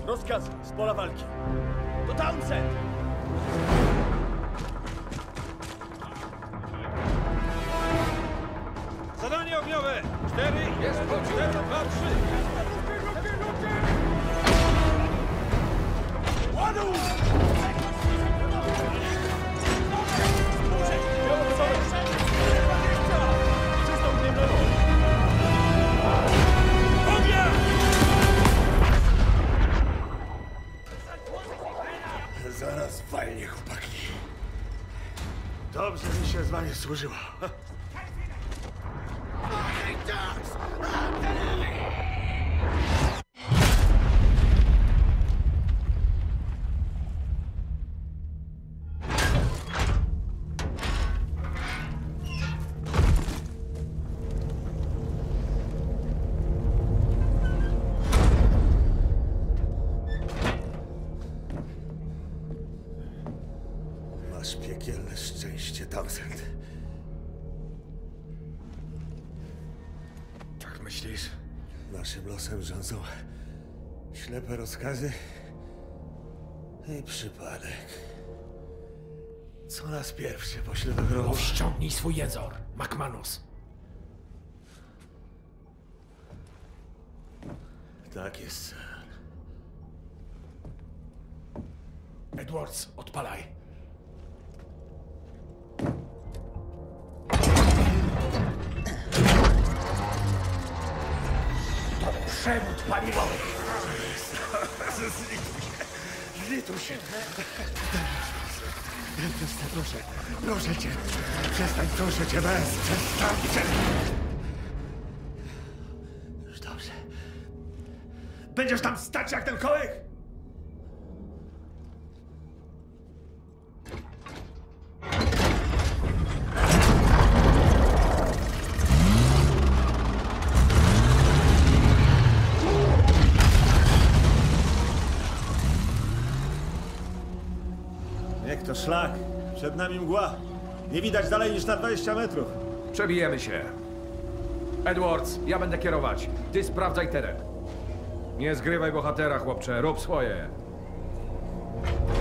Rozkazy z pola walki. To Townsend! Zadanie ogniowe! 4, 1, 4, 2, 3! Ładuj! Przystąpnie w lewo! Ognia! Zaraz fajnie, chłopaki. Dobrze mi się z wami służyło. Masz piekielne szczęście, Townsend. Tak myślisz? Naszym losem rządzą ślepe rozkazy i przypadek. Co nas pierwszy pośle do grobu? Ściągnij swój jęzor, McManus. Tak jest, sir. Edwards, odpalaj. To przewód paliwowy. Zlituj się. Proszę, proszę cię. Przestań, proszę cię, bez. Przestańcie. Już dobrze. Będziesz tam stać jak ten kołek? Niech to szlak. Przed nami mgła. Nie widać dalej niż na 20 metrów. Przebijemy się. Edwards, ja będę kierować. Ty sprawdzaj teren. Nie zgrywaj bohatera, chłopcze. Rób swoje.